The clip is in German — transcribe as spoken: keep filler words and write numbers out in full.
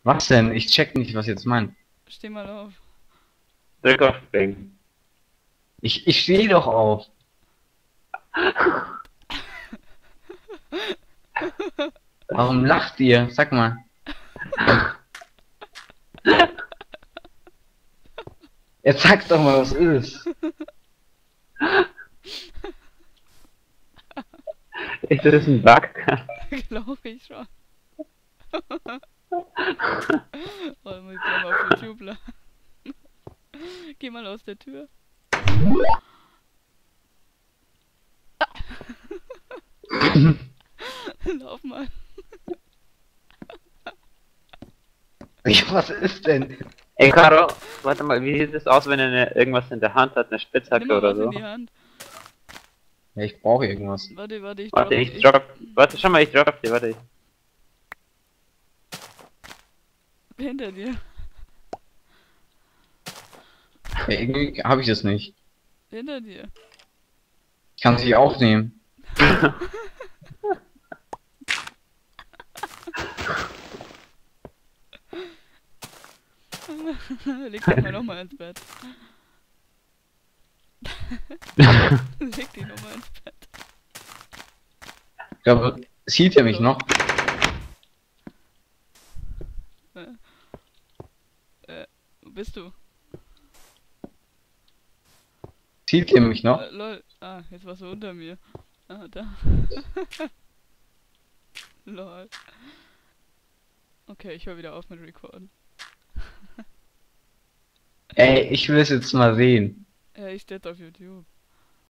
Was denn? Ich check nicht, was ihr jetzt meint. Steh mal auf. Drück auf Springen. Ich, ich stehe doch auf. Warum lacht ihr? Sag mal. Jetzt sag doch mal, was ist. Ist das ein Bug? Glaube ich schon. Oh, muss ich gleich mal auf YouTube laden. Geh mal aus der Tür. Lauf mal. Ja, was ist denn? Ey, Caro, warte mal, wie sieht es aus, wenn er eine, irgendwas in der Hand hat, eine Nimm Spitzhacke mal oder was so? in die Hand. Ja, ich brauche irgendwas. Warte, warte, ich Warte, drop ich die. drop. Warte, schau mal, ich drop dir, warte. Hinter dir. Ja, irgendwie habe ich das nicht. Hinter dir. Ich kann sie auch nehmen. Leg dich mal nochmal ins Bett. Leg dich nochmal ins Bett. Ich glaube, sieht ihr mich noch? Äh, äh, wo bist du? Sieht ihr mich noch? Äh, lol. Ah, jetzt warst du unter mir. Ah, da. Lol. Okay, ich höre wieder auf mit Recorden. Ey, ich will es jetzt mal sehen. Ja, ich stehe auf YouTube.